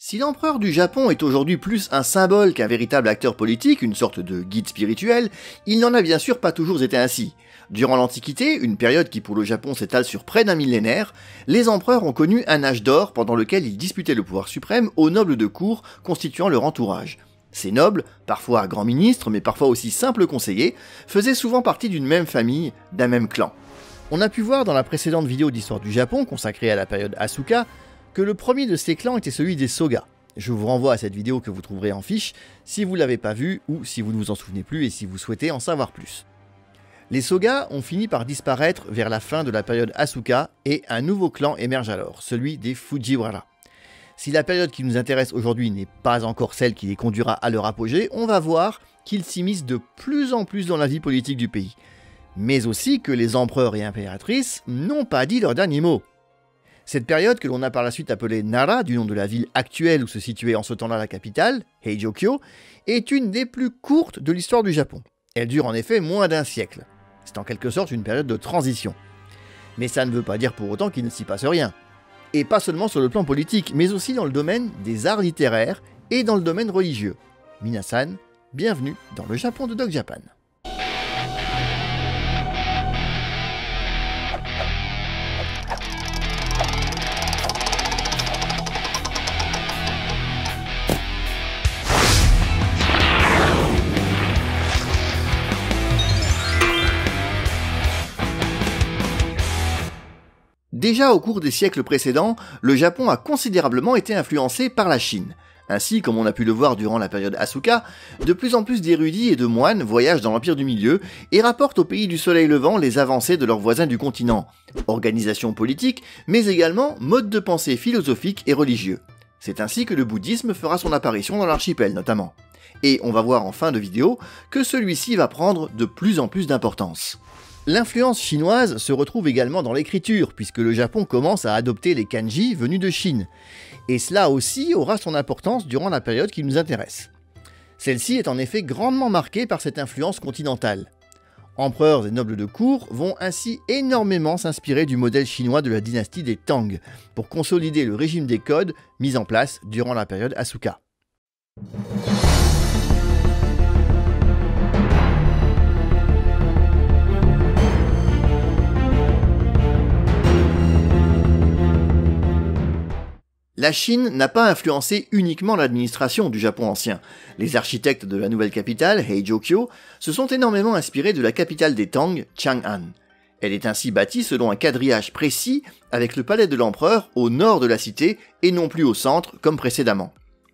Si l'empereur du Japon est aujourd'hui plus un symbole qu'un véritable acteur politique, une sorte de guide spirituel, il n'en a bien sûr pas toujours été ainsi. Durant l'Antiquité, une période qui pour le Japon s'étale sur près d'un millénaire, les empereurs ont connu un âge d'or pendant lequel ils disputaient le pouvoir suprême aux nobles de cour constituant leur entourage. Ces nobles, parfois grands ministres mais parfois aussi simples conseillers, faisaient souvent partie d'une même famille, d'un même clan. On a pu voir dans la précédente vidéo d'histoire du Japon, consacrée à la période Asuka, que le premier de ces clans était celui des Soga. Je vous renvoie à cette vidéo que vous trouverez en fiche si vous ne l'avez pas vue ou si vous ne vous en souvenez plus et si vous souhaitez en savoir plus. Les Soga ont fini par disparaître vers la fin de la période Asuka et un nouveau clan émerge alors, celui des Fujiwara. Si la période qui nous intéresse aujourd'hui n'est pas encore celle qui les conduira à leur apogée, on va voir qu'ils s'immiscent de plus en plus dans la vie politique du pays. Mais aussi que les empereurs et impératrices n'ont pas dit leur dernier mot. Cette période, que l'on a par la suite appelée Nara, du nom de la ville actuelle où se situait en ce temps-là la capitale, Heijōkyō, est une des plus courtes de l'histoire du Japon. Elle dure en effet moins d'un siècle. C'est en quelque sorte une période de transition. Mais ça ne veut pas dire pour autant qu'il ne s'y passe rien. Et pas seulement sur le plan politique, mais aussi dans le domaine des arts littéraires et dans le domaine religieux. Minasan, bienvenue dans le Japon de Doc Japan. Déjà au cours des siècles précédents, le Japon a considérablement été influencé par la Chine. Ainsi, comme on a pu le voir durant la période Asuka, de plus en plus d'érudits et de moines voyagent dans l'Empire du Milieu et rapportent au pays du soleil levant les avancées de leurs voisins du continent. Organisation politique, mais également mode de pensée philosophique et religieux. C'est ainsi que le bouddhisme fera son apparition dans l'archipel notamment. Et on va voir en fin de vidéo que celui-ci va prendre de plus en plus d'importance. L'influence chinoise se retrouve également dans l'écriture, puisque le Japon commence à adopter les kanji venus de Chine. Et cela aussi aura son importance durant la période qui nous intéresse. Celle-ci est en effet grandement marquée par cette influence continentale. Empereurs et nobles de cour vont ainsi énormément s'inspirer du modèle chinois de la dynastie des Tang, pour consolider le régime des codes mis en place durant la période Asuka. La Chine n'a pas influencé uniquement l'administration du Japon ancien. Les architectes de la nouvelle capitale, Heijōkyō, se sont énormément inspirés de la capitale des Tang, Chang'an. Elle est ainsi bâtie selon un quadrillage précis, avec le palais de l'empereur au nord de la cité et non plus au centre comme précédemment.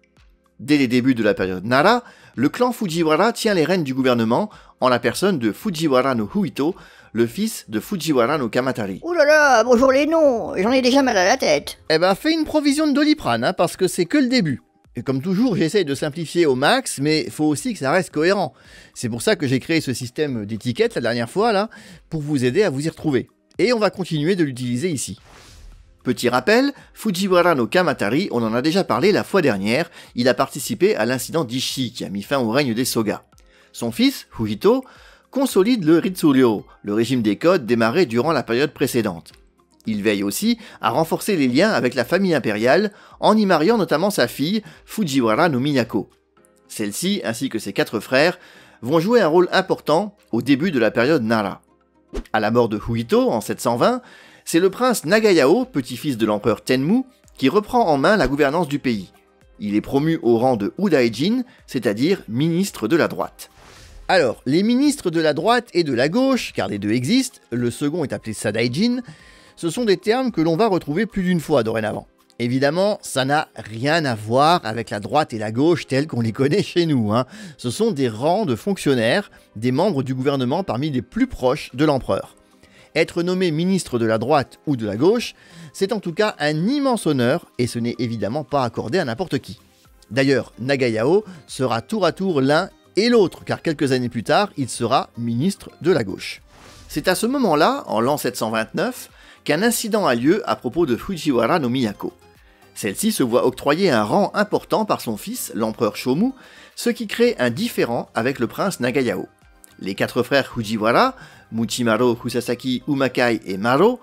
Dès les débuts de la période Nara, le clan Fujiwara tient les rênes du gouvernement en la personne de Fujiwara no Huito, le fils de Fujiwara no Kamatari. Ouh là là, bonjour les noms, j'en ai déjà mal à la tête. Eh ben, fais une provision de Doliprane, parce que c'est que le début. Et comme toujours, j'essaye de simplifier au max, mais faut aussi que ça reste cohérent. C'est pour ça que j'ai créé ce système d'étiquettes la dernière fois, là, pour vous aider à vous y retrouver. Et on va continuer de l'utiliser ici. Petit rappel, Fujiwara no Kamatari, on en a déjà parlé la fois dernière, il a participé à l'incident d'Ishi qui a mis fin au règne des Soga. Son fils, Fujito, consolide le Ritsuryo, le régime des codes démarré durant la période précédente. Il veille aussi à renforcer les liens avec la famille impériale en y mariant notamment sa fille, Fujiwara no Miyako. Celle-ci, ainsi que ses 4 frères, vont jouer un rôle important au début de la période Nara. À la mort de Fujito en 720, c'est le prince Nagayao, petit-fils de l'empereur Tenmu, qui reprend en main la gouvernance du pays. Il est promu au rang de Udaijin, c'est-à-dire ministre de la droite. Alors, les ministres de la droite et de la gauche, car les deux existent, le second est appelé Sadaijin, ce sont des termes que l'on va retrouver plus d'une fois dorénavant. Évidemment, ça n'a rien à voir avec la droite et la gauche telles qu'on les connaît chez nous. Ce sont des rangs de fonctionnaires, des membres du gouvernement parmi les plus proches de l'empereur. Être nommé ministre de la droite ou de la gauche, c'est en tout cas un immense honneur et ce n'est évidemment pas accordé à n'importe qui. D'ailleurs, Nagayao sera tour à tour l'un et l'autre, car quelques années plus tard, il sera ministre de la gauche. C'est à ce moment-là, en l'an 729, qu'un incident a lieu à propos de Fujiwara no Miyako. Celle-ci se voit octroyer un rang important par son fils, l'empereur Shomu, ce qui crée un différend avec le prince Nagayao. Les 4 frères Fujiwara, Muchimaro, Fusasaki, Umakai et Maro,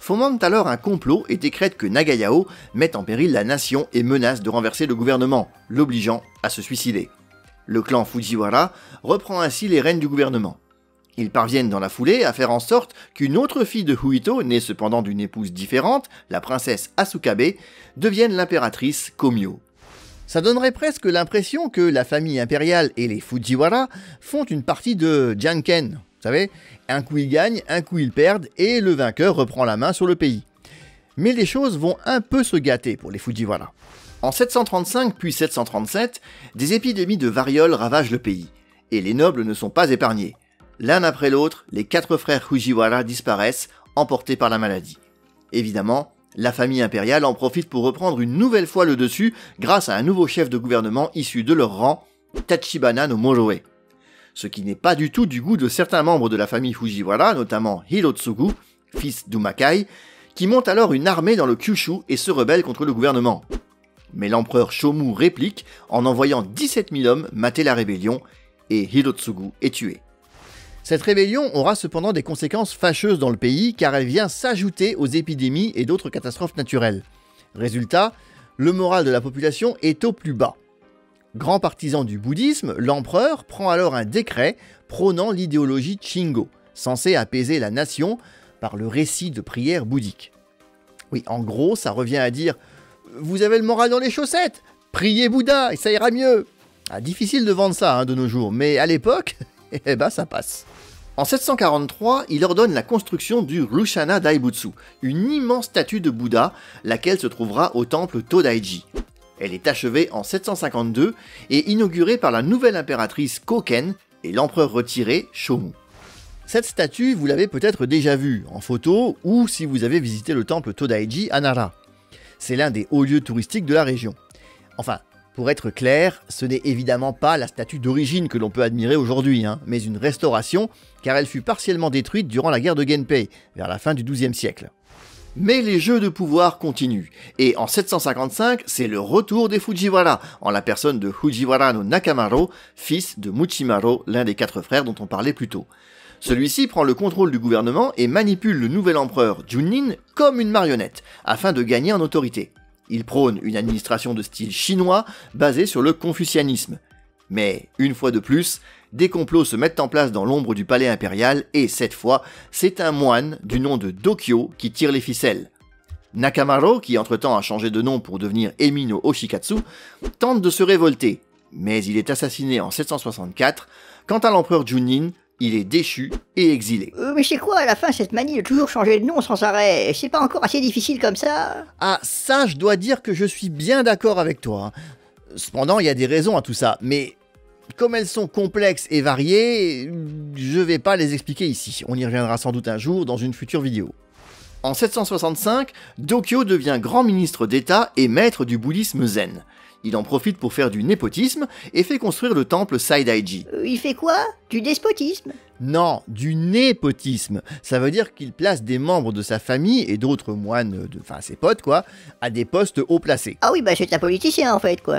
fomente alors un complot et décrète que Nagayao mette en péril la nation et menace de renverser le gouvernement, l'obligeant à se suicider. Le clan Fujiwara reprend ainsi les rênes du gouvernement. Ils parviennent dans la foulée à faire en sorte qu'une autre fille de Huito, née cependant d'une épouse différente, la princesse Asukabe, devienne l'impératrice Komyo. Ça donnerait presque l'impression que la famille impériale et les Fujiwara font une partie de Janken, vous savez, un coup ils gagnent, un coup ils perdent, et le vainqueur reprend la main sur le pays. Mais les choses vont un peu se gâter pour les Fujiwara. En 735 puis 737, des épidémies de variole ravagent le pays, et les nobles ne sont pas épargnés. L'un après l'autre, les 4 frères Fujiwara disparaissent, emportés par la maladie. Évidemment, la famille impériale en profite pour reprendre une nouvelle fois le dessus grâce à un nouveau chef de gouvernement issu de leur rang, Tachibana no Moroe. Ce qui n'est pas du tout du goût de certains membres de la famille Fujiwara, notamment Hirotsugu, fils d'Umakai, qui monte alors une armée dans le Kyushu et se rebelle contre le gouvernement. Mais l'empereur Shomu réplique en envoyant 17 000 hommes mater la rébellion, et Hirotsugu est tué. Cette rébellion aura cependant des conséquences fâcheuses dans le pays car elle vient s'ajouter aux épidémies et d'autres catastrophes naturelles. Résultat, le moral de la population est au plus bas. Grand partisan du bouddhisme, l'empereur prend alors un décret prônant l'idéologie Shingo, censée apaiser la nation par le récit de prières bouddhiques. Oui, en gros, ça revient à dire « Vous avez le moral dans les chaussettes, priez Bouddha et ça ira mieux ». Difficile de vendre ça de nos jours, mais à l'époque, eh ben ça passe. En 743, il ordonne la construction du Rushana Daibutsu, une immense statue de Bouddha, laquelle se trouvera au temple Todaiji. Elle est achevée en 752 et inaugurée par la nouvelle impératrice Koken et l'empereur retiré Shomu. Cette statue, vous l'avez peut-être déjà vue en photo ou si vous avez visité le temple Todaiji à Nara. C'est l'un des hauts lieux touristiques de la région. Enfin, pour être clair, ce n'est évidemment pas la statue d'origine que l'on peut admirer aujourd'hui, mais une restauration, car elle fut partiellement détruite durant la guerre de Genpei, vers la fin du XIIe siècle. Mais les jeux de pouvoir continuent, et en 755, c'est le retour des Fujiwara, en la personne de Fujiwara no Nakamaro, fils de Muchimaro, l'un des 4 frères dont on parlait plus tôt. Celui-ci prend le contrôle du gouvernement et manipule le nouvel empereur Junin comme une marionnette, afin de gagner en autorité. Il prône une administration de style chinois basée sur le confucianisme. Mais, une fois de plus, des complots se mettent en place dans l'ombre du palais impérial et cette fois, c'est un moine du nom de Dokyo qui tire les ficelles. Nakamaro, qui entre-temps a changé de nom pour devenir Emi no Oshikatsu, tente de se révolter, mais il est assassiné en 764. Quant à l'empereur Junin, il est déchu et exilé. Mais c'est quoi à la fin cette manie de toujours changer de nom sans arrêt? C'est pas encore assez difficile comme ça? Ah, ça, je dois dire que je suis bien d'accord avec toi. Cependant, il y a des raisons à tout ça, mais comme elles sont complexes et variées, je vais pas les expliquer ici. On y reviendra sans doute un jour dans une future vidéo. En 765, Dokyo devient grand ministre d'État et maître du bouddhisme zen. Il en profite pour faire du népotisme et fait construire le temple Saidaiji. Il fait quoi? Du despotisme? Non, du népotisme. Ça veut dire qu'il place des membres de sa famille et d'autres moines, enfin ses potes quoi, à des postes haut placés. Ah oui, bah c'est un politicien en fait quoi.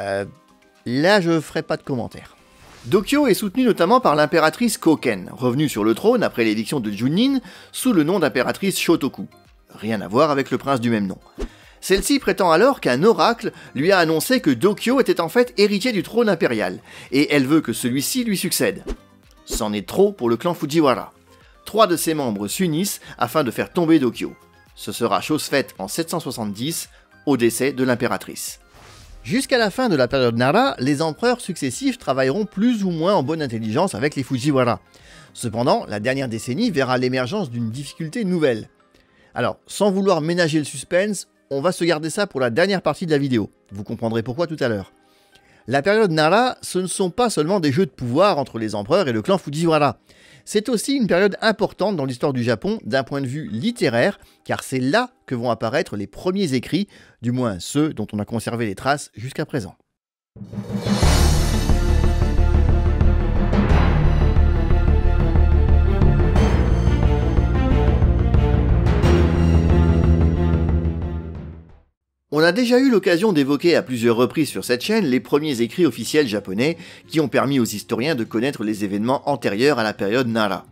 Là je ferai pas de commentaires. Dokyo est soutenu notamment par l'impératrice Koken, revenue sur le trône après l'éviction de Junin sous le nom d'impératrice Shotoku. Rien à voir avec le prince du même nom. Celle-ci prétend alors qu'un oracle lui a annoncé que Dokyo était en fait héritier du trône impérial, et elle veut que celui-ci lui succède. C'en est trop pour le clan Fujiwara. 3 de ses membres s'unissent afin de faire tomber Dokyo. Ce sera chose faite en 770, au décès de l'impératrice. Jusqu'à la fin de la période Nara, les empereurs successifs travailleront plus ou moins en bonne intelligence avec les Fujiwara. Cependant, la dernière décennie verra l'émergence d'une difficulté nouvelle. Alors, sans vouloir ménager le suspense, on va se garder ça pour la dernière partie de la vidéo. Vous comprendrez pourquoi tout à l'heure. La période Nara, ce ne sont pas seulement des jeux de pouvoir entre les empereurs et le clan Fujiwara. C'est aussi une période importante dans l'histoire du Japon d'un point de vue littéraire, car c'est là que vont apparaître les premiers écrits, du moins ceux dont on a conservé les traces jusqu'à présent. On a déjà eu l'occasion d'évoquer à plusieurs reprises sur cette chaîne les premiers écrits officiels japonais qui ont permis aux historiens de connaître les événements antérieurs à la période Nara.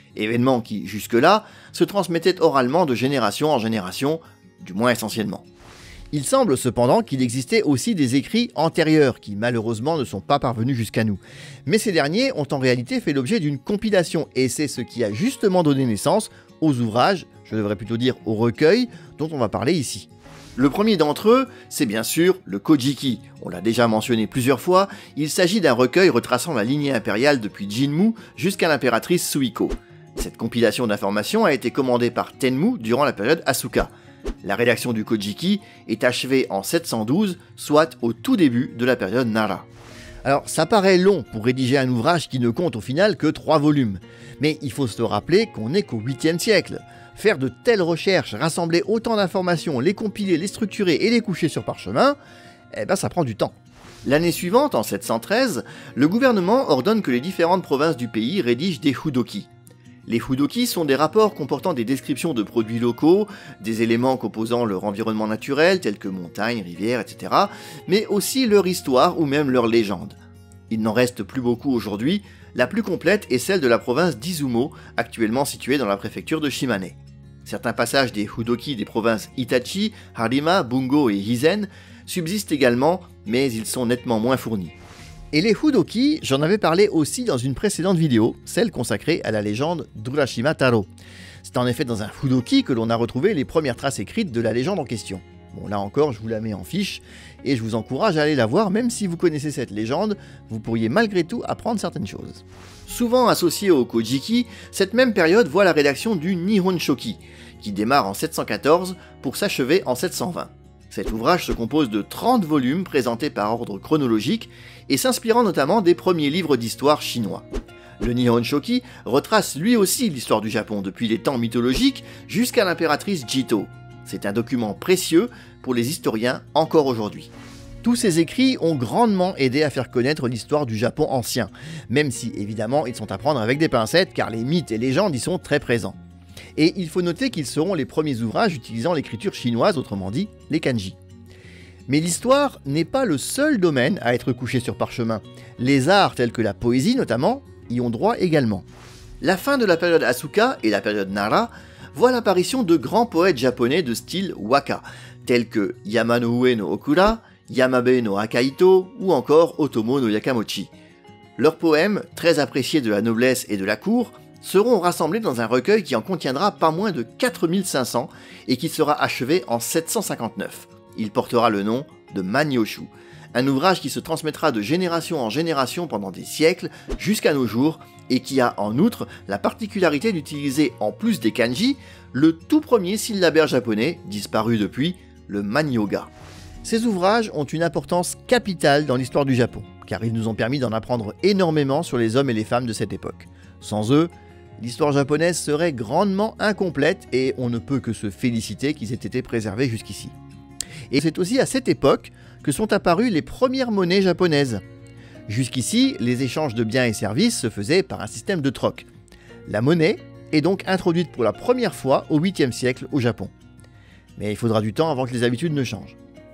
événement qui, jusque-là, se transmettait oralement de génération en génération, du moins essentiellement. Il semble cependant qu'il existait aussi des écrits antérieurs qui malheureusement ne sont pas parvenus jusqu'à nous. Mais ces derniers ont en réalité fait l'objet d'une compilation et c'est ce qui a justement donné naissance aux ouvrages, je devrais plutôt dire aux recueils, dont on va parler ici. Le premier d'entre eux, c'est bien sûr le Kojiki. On l'a déjà mentionné plusieurs fois, il s'agit d'un recueil retraçant la lignée impériale depuis Jinmu jusqu'à l'impératrice Suiko. Cette compilation d'informations a été commandée par Tenmu durant la période Asuka. La rédaction du Kojiki est achevée en 712, soit au tout début de la période Nara. Alors ça paraît long pour rédiger un ouvrage qui ne compte au final que 3 volumes, mais il faut se rappeler qu'on n'est qu'au 8e siècle. Faire de telles recherches, rassembler autant d'informations, les compiler, les structurer et les coucher sur parchemin, ça prend du temps. L'année suivante, en 713, le gouvernement ordonne que les différentes provinces du pays rédigent des Fudoki. Les Fudoki sont des rapports comportant des descriptions de produits locaux, des éléments composant leur environnement naturel, tels que montagnes, rivières, etc., mais aussi leur histoire ou même leur légende. Il n'en reste plus beaucoup aujourd'hui, la plus complète est celle de la province d'Izumo, actuellement située dans la préfecture de Shimane. Certains passages des Fudoki des provinces Itachi, Harima, Bungo et Hizen subsistent également, mais ils sont nettement moins fournis. Et les Fudoki, j'en avais parlé aussi dans une précédente vidéo, celle consacrée à la légende d'Urashima Taro. C'est en effet dans un Fudoki que l'on a retrouvé les premières traces écrites de la légende en question. Bon, là encore, je vous la mets en fiche, et je vous encourage à aller la voir, même si vous connaissez cette légende, vous pourriez malgré tout apprendre certaines choses. Souvent associée au Kojiki, cette même période voit la rédaction du Nihon Shoki, qui démarre en 714 pour s'achever en 720. Cet ouvrage se compose de 30 volumes présentés par ordre chronologique et s'inspirant notamment des premiers livres d'histoire chinois. Le Nihon Shoki retrace lui aussi l'histoire du Japon depuis les temps mythologiques jusqu'à l'impératrice Jito. C'est un document précieux pour les historiens encore aujourd'hui. Tous ces écrits ont grandement aidé à faire connaître l'histoire du Japon ancien, même si évidemment ils sont à prendre avec des pincettes car les mythes et légendes y sont très présents. Et il faut noter qu'ils seront les premiers ouvrages utilisant l'écriture chinoise, autrement dit les kanji. Mais l'histoire n'est pas le seul domaine à être couché sur parchemin. Les arts tels que la poésie notamment y ont droit également. La fin de la période Asuka et la période Nara voient l'apparition de grands poètes japonais de style waka, tels que Yamanoue no Okura, Yamabe no Akaito ou encore Otomo no Yakamochi. Leurs poèmes, très appréciés de la noblesse et de la cour, seront rassemblés dans un recueil qui en contiendra pas moins de 4500 et qui sera achevé en 759. Il portera le nom de Manyoshu, un ouvrage qui se transmettra de génération en génération pendant des siècles jusqu'à nos jours et qui a en outre la particularité d'utiliser en plus des kanji le tout premier syllabaire japonais, disparu depuis, le Manyoga. Ces ouvrages ont une importance capitale dans l'histoire du Japon, car ils nous ont permis d'en apprendre énormément sur les hommes et les femmes de cette époque. Sans eux, l'histoire japonaise serait grandement incomplète et on ne peut que se féliciter qu'ils aient été préservés jusqu'ici. Et c'est aussi à cette époque que sont apparues les premières monnaies japonaises. Jusqu'ici, les échanges de biens et services se faisaient par un système de troc. La monnaie est donc introduite pour la première fois au 8e siècle au Japon. Mais il faudra du temps avant que les habitudes ne changent.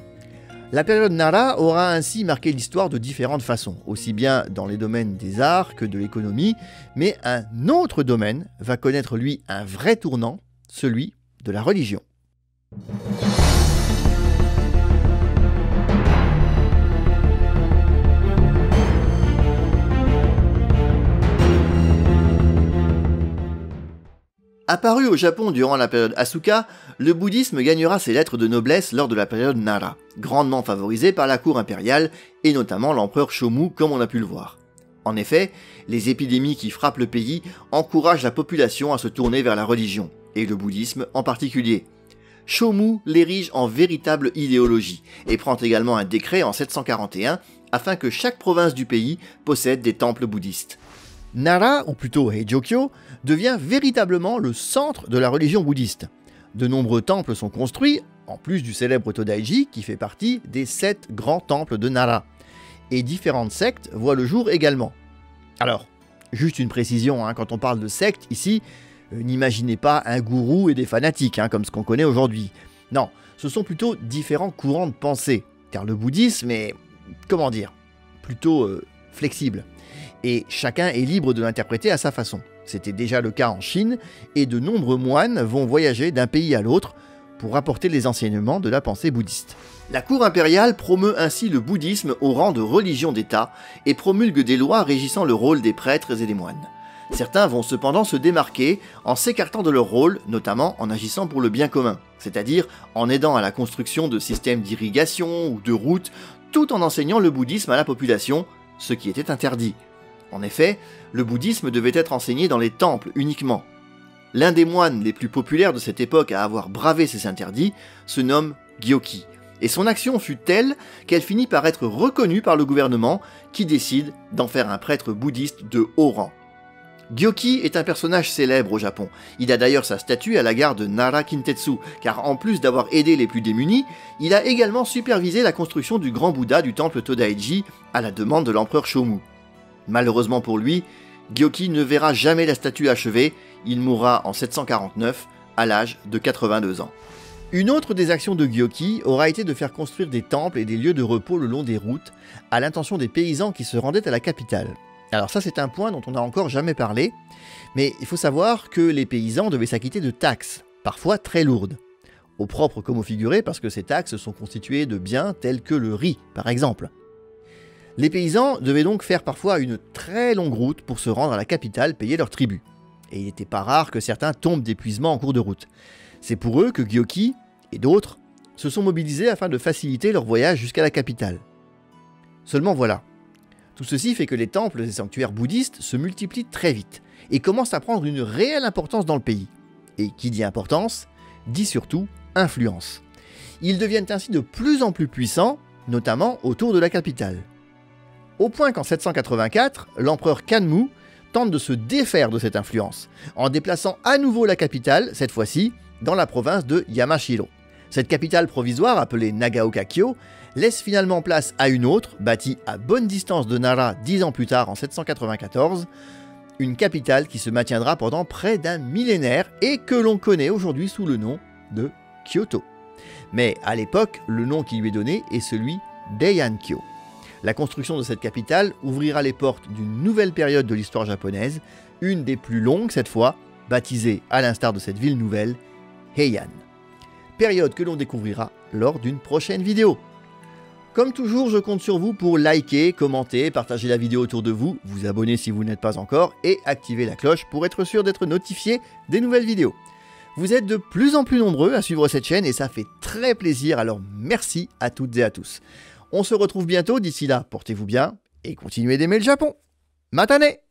La période Nara aura ainsi marqué l'histoire de différentes façons, aussi bien dans les domaines des arts que de l'économie, mais un autre domaine va connaître lui un vrai tournant, celui de la religion. Apparu au Japon durant la période Asuka, le bouddhisme gagnera ses lettres de noblesse lors de la période Nara, grandement favorisé par la cour impériale et notamment l'empereur Shomu comme on a pu le voir. En effet, les épidémies qui frappent le pays encouragent la population à se tourner vers la religion, et le bouddhisme en particulier. Shomu l'érige en véritable idéologie et prend également un décret en 741 afin que chaque province du pays possède des temples bouddhistes. Nara, ou plutôt Heijōkyō, devient véritablement le centre de la religion bouddhiste. De nombreux temples sont construits, en plus du célèbre Todaiji qui fait partie des 7 grands temples de Nara. Et différentes sectes voient le jour également. Alors, juste une précision, quand on parle de secte ici, n'imaginez pas un gourou et des fanatiques, comme ce qu'on connaît aujourd'hui. Non, ce sont plutôt différents courants de pensée, car le bouddhisme est, plutôt flexible. Et chacun est libre de l'interpréter à sa façon. C'était déjà le cas en Chine, et de nombreux moines vont voyager d'un pays à l'autre pour apporter les enseignements de la pensée bouddhiste. La cour impériale promeut ainsi le bouddhisme au rang de religion d'État et promulgue des lois régissant le rôle des prêtres et des moines. Certains vont cependant se démarquer en s'écartant de leur rôle, notamment en agissant pour le bien commun, c'est-à-dire en aidant à la construction de systèmes d'irrigation ou de routes, tout en enseignant le bouddhisme à la population, ce qui était interdit. En effet, le bouddhisme devait être enseigné dans les temples uniquement. L'un des moines les plus populaires de cette époque à avoir bravé ces interdits se nomme Gyoki, et son action fut telle qu'elle finit par être reconnue par le gouvernement qui décide d'en faire un prêtre bouddhiste de haut rang. Gyoki est un personnage célèbre au Japon. Il a d'ailleurs sa statue à la gare de Nara Kintetsu, car en plus d'avoir aidé les plus démunis, il a également supervisé la construction du grand Bouddha du temple Todaiji à la demande de l'empereur Shomu. Malheureusement pour lui, Gyoki ne verra jamais la statue achevée, il mourra en 749 à l'âge de 82 ans. Une autre des actions de Gyoki aura été de faire construire des temples et des lieux de repos le long des routes, à l'intention des paysans qui se rendaient à la capitale. Alors ça c'est un point dont on n'a encore jamais parlé, mais il faut savoir que les paysans devaient s'acquitter de taxes, parfois très lourdes. Au propre comme au figuré, parce que ces taxes sont constituées de biens tels que le riz, par exemple. Les paysans devaient donc faire parfois une très longue route pour se rendre à la capitale payer leur tribut. Et il n'était pas rare que certains tombent d'épuisement en cours de route. C'est pour eux que Gyoki et d'autres se sont mobilisés afin de faciliter leur voyage jusqu'à la capitale. Seulement voilà. Tout ceci fait que les temples et sanctuaires bouddhistes se multiplient très vite et commencent à prendre une réelle importance dans le pays. Et qui dit importance, dit surtout influence. Ils deviennent ainsi de plus en plus puissants, notamment autour de la capitale. Au point qu'en 784, l'empereur Kanmu tente de se défaire de cette influence, en déplaçant à nouveau la capitale, cette fois-ci, dans la province de Yamashiro. Cette capitale provisoire, appelée Nagaoka-kyo, laisse finalement place à une autre, bâtie à bonne distance de Nara 10 ans plus tard en 794, une capitale qui se maintiendra pendant près d'un millénaire et que l'on connaît aujourd'hui sous le nom de Kyoto. Mais à l'époque, le nom qui lui est donné est celui d'Eian-kyo. La construction de cette capitale ouvrira les portes d'une nouvelle période de l'histoire japonaise, une des plus longues cette fois, baptisée à l'instar de cette ville nouvelle, Heian. Période que l'on découvrira lors d'une prochaine vidéo. Comme toujours, je compte sur vous pour liker, commenter, partager la vidéo autour de vous, vous abonner si vous n'êtes pas encore et activer la cloche pour être sûr d'être notifié des nouvelles vidéos. Vous êtes de plus en plus nombreux à suivre cette chaîne et ça fait très plaisir, alors merci à toutes et à tous. On se retrouve bientôt, d'ici là, portez-vous bien et continuez d'aimer le Japon. Matane!